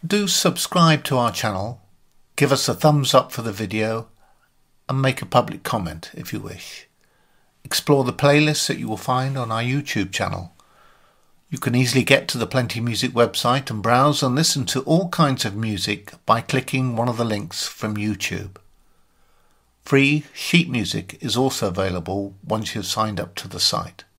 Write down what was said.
Do subscribe to our channel, give us a thumbs up for the video and make a public comment if you wish. Explore the playlists that you will find on our YouTube channel. You can easily get to the PlentyMusic website and browse and listen to all kinds of music by clicking one of the links from YouTube. Free sheet music is also available once you've signed up to the site.